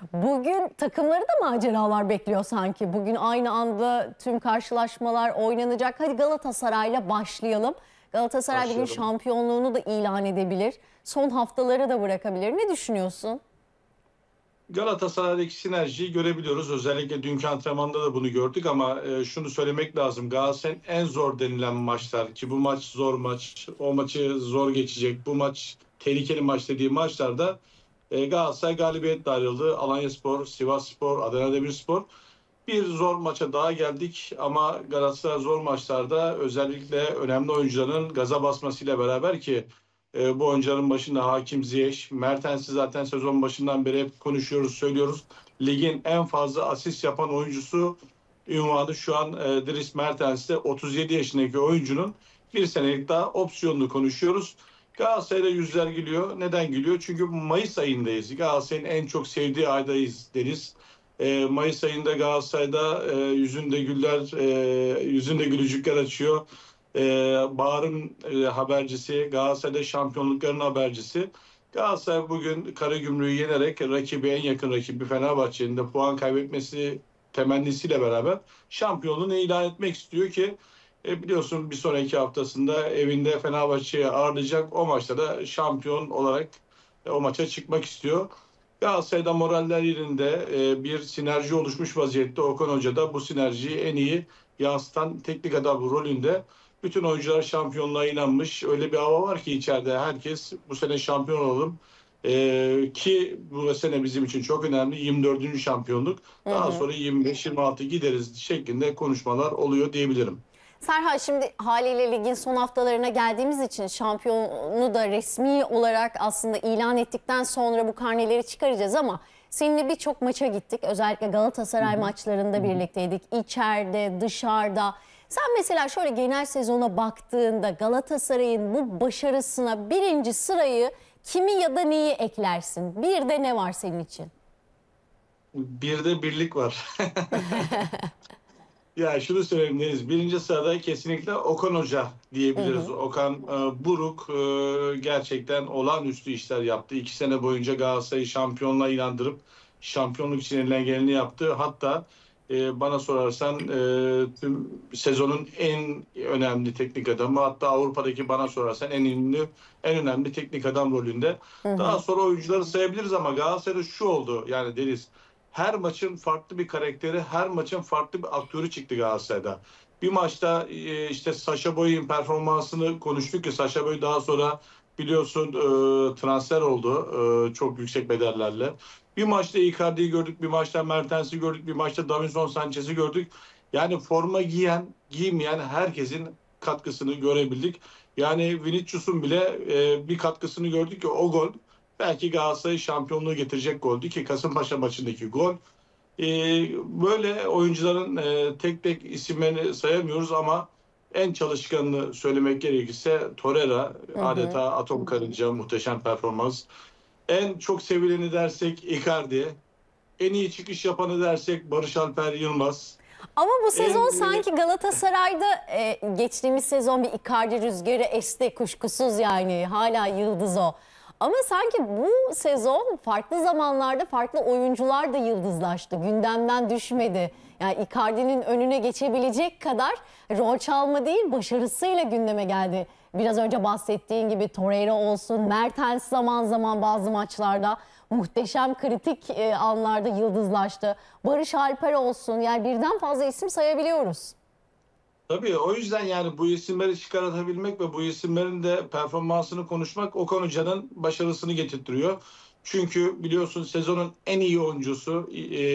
Bugün takımları da maceralar bekliyor sanki. Bugün aynı anda tüm karşılaşmalar oynanacak. Hadi Galatasaray'la başlayalım. Galatasaray bugün Başlayalım. şampiyonluğunu da ilan edebilir. Son haftaları da bırakabilir. Ne düşünüyorsun? Galatasaray'daki sinerjiyi görebiliyoruz. Özellikle dünkü antrenmanda da bunu gördük ama şunu söylemek lazım. Galatasaray'ın en zor denilen maçlar ki bu maç zor maç, o maçı zor geçecek, bu maç tehlikeli maç dediği maçlarda Galatasaray galibiyetle ayrıldı. Alanyaspor, Sivasspor, Adana Demirspor. Bir zor maça daha geldik ama Galatasaray zor maçlarda özellikle önemli oyuncuların gaza basmasıyla beraber ki bu oyuncuların başında Hakim Ziyech, Mertens'i zaten sezon başından beri hep konuşuyoruz, söylüyoruz. Ligin en fazla asist yapan oyuncusu ünvanı şu an Dries Mertens'te 37 yaşındaki oyuncunun bir senelik daha opsiyonunu konuşuyoruz. Galatasaray'da yüzler gülüyor. Neden gülüyor? Çünkü Mayıs ayındayız. Galatasaray'ın en çok sevdiği aydayız deriz. Mayıs ayında Galatasaray'da yüzünde güller, yüzünde gülücükler açıyor. Bahar'ın habercisi, Galatasaray'da şampiyonlukların habercisi. Galatasaray bugün Karagümrük'ü yenerek rakibi, en yakın rakibi Fenerbahçe'nin de puan kaybetmesi temennisiyle beraber şampiyonluğunu ilan etmek istiyor ki biliyorsun bir sonraki haftasında evinde Fenerbahçe'yi ağırlayacak. O maçta da şampiyon olarak o maça çıkmak istiyor. Galatasaray'da moraller yerinde, bir sinerji oluşmuş vaziyette. Okan Hoca da bu sinerjiyi en iyi yansıtan teknik adam rolünde. Bütün oyuncular şampiyonluğa inanmış. Öyle bir hava var ki içeride herkes bu sene şampiyon olalım. Ki bu sene bizim için çok önemli. 24. şampiyonluk. Hı Daha hı. sonra 25-26 gideriz şeklinde konuşmalar oluyor diyebilirim. Serhan, şimdi haliyle ligin son haftalarına geldiğimiz için şampiyonu da resmi olarak aslında ilan ettikten sonra bu karneleri çıkaracağız ama seninle birçok maça gittik. Özellikle Galatasaray maçlarında birlikteydik. İçeride, dışarıda. Sen mesela şöyle genel sezona baktığında Galatasaray'ın bu başarısına birinci sırayı kimi ya da neyi eklersin? Bir de ne var senin için? Bir de birlik var. Ya şunu söyleyeyim Deniz. Birinci sırada kesinlikle Okan Hoca Hı diyebiliriz. hı. Okan Buruk gerçekten olağanüstü işler yaptı. 2 sene boyunca Galatasaray'ı şampiyonluğa inandırıp şampiyonluk için elinden geleni yaptı. Hatta bana sorarsan tüm sezonun en önemli teknik adamı, hatta Avrupa'daki bana sorarsan en ünlü, en önemli teknik adam rolünde. Hı Daha hı. sonra oyuncuları sayabiliriz ama Galatasaray'da şu oldu yani Deniz. Her maçın farklı bir karakteri, her maçın farklı bir aktörü çıktı Galatasaray'da. Bir maçta işte Sacha Boey'in performansını konuştuk ki Sacha Boey daha sonra biliyorsun transfer oldu çok yüksek bedellerle. Bir maçta Icardi'yi gördük, bir maçta Mertens'i gördük, bir maçta Davinson Sanchez'i gördük. Yani forma giyen, giymeyen herkesin katkısını görebildik. Yani Vinicius'un bile bir katkısını gördük ki o gol belki Galatasaray şampiyonluğu getirecek goldü ki Kasımpaşa maçındaki gol. Ee, Böyle oyuncuların tek tek isimlerini sayamıyoruz ama en çalışkanını söylemek gerekirse Torreira Hı hı. adeta atom karınca muhteşem performans. En çok sevileni dersek Icardi. En iyi çıkış yapanı dersek Barış Alper Yılmaz. Ama bu sezon En sanki Galatasaray'da geçtiğimiz sezon bir Icardi rüzgarı esti kuşkusuz, yani hala yıldız o. Ama sanki bu sezon farklı zamanlarda farklı oyuncular da yıldızlaştı. Gündemden düşmedi. Yani Icardi'nin önüne geçebilecek kadar rol çalma değil, başarısıyla gündeme geldi. Biraz önce bahsettiğin gibi Torreira olsun, Mertens zaman zaman bazı maçlarda muhteşem kritik anlarda yıldızlaştı. Barış Alper olsun, yani birden fazla isim sayabiliyoruz. Tabii o yüzden yani bu isimleri çıkartabilmek ve bu isimlerin de performansını konuşmak Okan Hoca'nın başarısını getirtiyor. Çünkü biliyorsun sezonun en iyi oyuncusu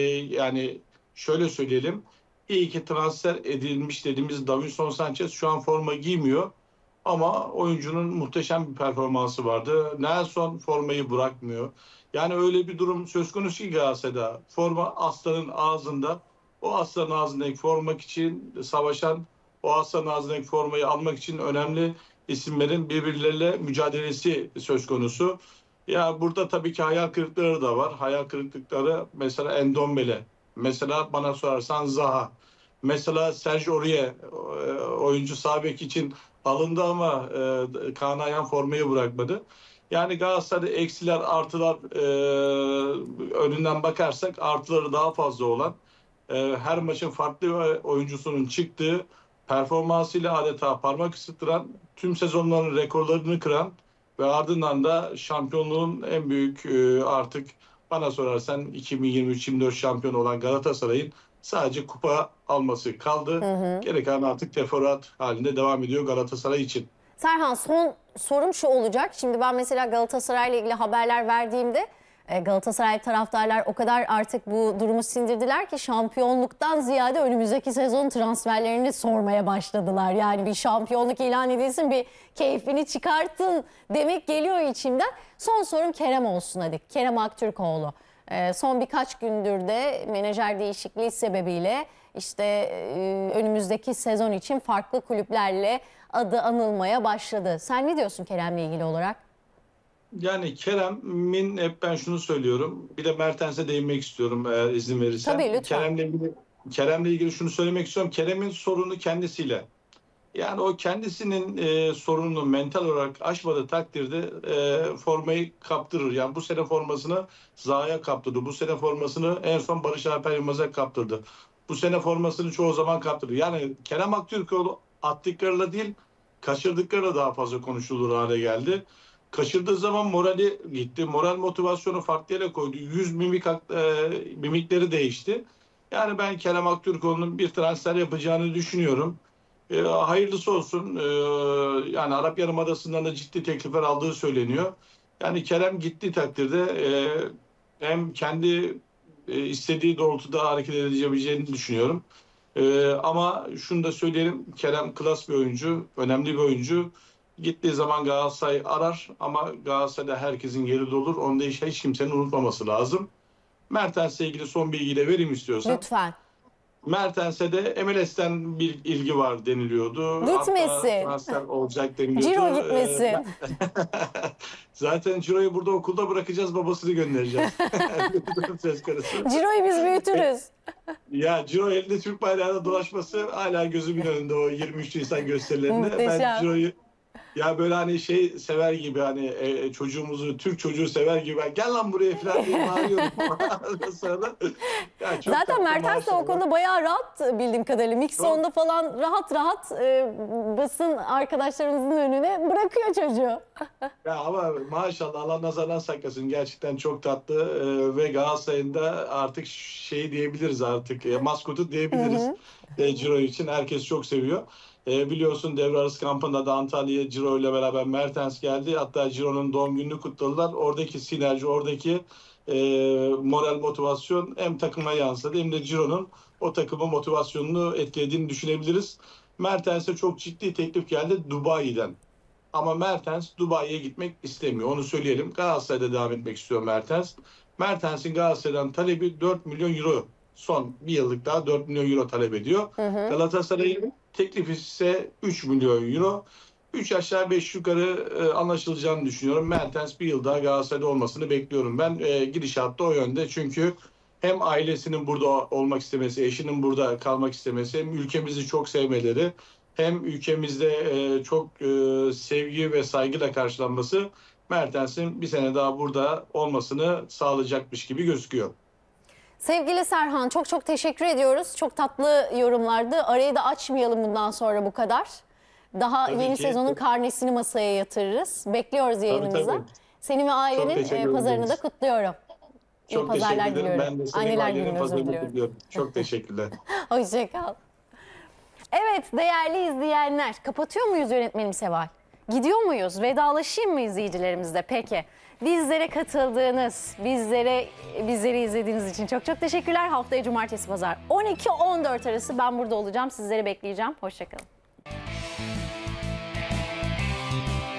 yani şöyle söyleyelim. İyi ki transfer edilmiş dediğimiz Davinson Sanchez şu an forma giymiyor. Ama oyuncunun muhteşem bir performansı vardı. Nelson formayı bırakmıyor. Yani öyle bir durum söz konusu ki Galatasaray'da. Forma aslanın ağzında. O aslanın ağzındaki formak için savaşan, o aslanın ağzındaki formayı almak için önemli isimlerin birbirleriyle mücadelesi söz konusu. Ya burada tabii ki hayal kırıklıkları da var. Hayal kırıklıkları mesela Endombele, mesela bana sorarsan Zaha, mesela Serge Aurier oyuncu sağ bek için alındı ama Kaan Ayhan formayı bırakmadı. Yani Galatasaray'da eksiler, artılar önünden bakarsak artıları daha fazla olan, her maçın farklı oyuncusunun çıktığı, performansıyla adeta parmak ısıttıran, tüm sezonların rekorlarını kıran ve ardından da şampiyonluğun en büyük artık bana sorarsan 2023-24 şampiyonu olan Galatasaray'ın sadece kupa alması kaldı. Gereken artık teferruat halinde devam ediyor Galatasaray için. Serhan, son sorum şu olacak. Şimdi ben mesela Galatasaray'la ilgili haberler verdiğimde Galatasaray taraftarlar o kadar artık bu durumu sindirdiler ki şampiyonluktan ziyade önümüzdeki sezon transferlerini sormaya başladılar. Yani bir şampiyonluk ilan edilsin, bir keyfini çıkartın demek geliyor içimden. Son sorum Kerem olsun hadi. Kerem Aktürkoğlu. Son birkaç gündür de menajer değişikliği sebebiyle işte önümüzdeki sezon için farklı kulüplerle adı anılmaya başladı. Sen ne diyorsun Kerem'le ilgili olarak? Yani Kerem'in hep ben şunu söylüyorum. Bir de Mertens'e değinmek istiyorum eğer izin verirsen. Tabii, lütfen. Kerem'le ilgili şunu söylemek istiyorum. Kerem'in sorunu kendisiyle. Yani o kendisinin sorununu mental olarak aşmadığı takdirde formayı kaptırır. Yani bu sene formasını Zaha'ya kaptırdı. Bu sene formasını en son Barış Alper Yılmaz'a kaptırdı. Bu sene formasını çoğu zaman kaptırdı. Yani Kerem Aktürkoğlu attıklarıyla değil, kaçırdıklarıyla daha fazla konuşulur hale geldi. Kaçırdığı zaman morali gitti. Moral motivasyonu farklı yere koydu. Mimikleri değişti. Yani ben Kerem Aktürkoğlu'nun bir transfer yapacağını düşünüyorum. Hayırlısı olsun. Yani Arap Yarımadası'ndan da ciddi teklifler aldığı söyleniyor. Yani Kerem gittiği takdirde hem kendi istediği doğrultuda hareket edebileceğini düşünüyorum. Ama şunu da söyleyelim. Kerem klas bir oyuncu, önemli bir oyuncu. Gittiği zaman Galatasaray arar ama Galatasaray'da herkesin yeri olur. Onu da hiç kimsenin unutmaması lazım. Mertens'le ilgili son bilgiyi de vereyim istiyorsan. Lütfen. Mertens'e de MLS'ten bir ilgi var deniliyordu. Gitmesin. Hatta transfer olacak deniliyordu. Ciro gitmesin. Zaten Ciro'yu burada okulda bırakacağız, babasını göndereceğiz. Söz konusu. Ciro'yu biz büyütürüz. Ya Ciro elinde Türk bayrağıyla dolaşması hala gözümün önünde o 23 Nisan gösterilerinde. Muhteşem. Ben Ciro'yu ya böyle hani şey sever gibi, hani çocuğumuzu, Türk çocuğu sever gibi, gel lan buraya falan diye bağırıyorum. Sonra, ya çok Zaten tatlı, Mertens de o maşallah. konuda bayağı rahat bildiğim kadarıyla. Mixon'da falan rahat rahat basın arkadaşlarımızın önüne bırakıyor çocuğu. Ya ama maşallah, Allah nazardan saklasın, gerçekten çok tatlı ve Galatasaray'ın da artık şey diyebiliriz, artık maskotu diyebiliriz. Ciro için herkes çok seviyor. Biliyorsun devre arası kampında da Antalya'ya Ciro ile beraber Mertens geldi. Hatta Ciro'nun doğum gününü kutladılar. Oradaki sinerji, oradaki moral motivasyon hem takıma yansıdı hem de Ciro'nun o takımın motivasyonunu etkilediğini düşünebiliriz. Mertens'e çok ciddi teklif geldi Dubai'den. Ama Mertens Dubai'ye gitmek istemiyor. Onu söyleyelim. Galatasaray'da devam etmek istiyor Mertens. Mertens'in Galatasaray'dan talebi 4 milyon euro. Son bir yıllık daha 4 milyon euro talep ediyor. Galatasaray'ın teklifi ise 3 milyon euro. 3 aşağı 5 yukarı anlaşılacağını düşünüyorum. Mertens bir yıl daha Galatasaray'da olmasını bekliyorum. Ben gidişatta o yönde. Çünkü hem ailesinin burada olmak istemesi, eşinin burada kalmak istemesi, hem ülkemizi çok sevmeleri, hem ülkemizde çok sevgi ve saygıyla karşılanması Mertens'in bir sene daha burada olmasını sağlayacakmış gibi gözüküyor. Sevgili Serhan, çok çok teşekkür ediyoruz. Çok tatlı yorumlardı. Arayı da açmayalım bundan sonra bu kadar. Daha Tabii yeni ki. sezonun karnesini masaya yatırırız. Bekliyoruz yayınımıza. Tabii. Seni ve ailenin pazarını da kutluyorum. İyi Çok pazarlar teşekkür ederim. diliyorum. Ben de senin Anneler ailenin Günü'nü özür pazarını diliyorum. kutluyorum. Çok teşekkürler. Hoşça kal. Evet değerli izleyenler, kapatıyor muyuz yönetmenim Seval? Gidiyor muyuz? Vedalaşayım mı izleyicilerimizle? Peki. Bizlere katıldığınız, bizleri izlediğiniz için çok çok teşekkürler. Haftaya cumartesi pazar 12-14 arası ben burada olacağım. Sizleri bekleyeceğim. Hoşça kalın.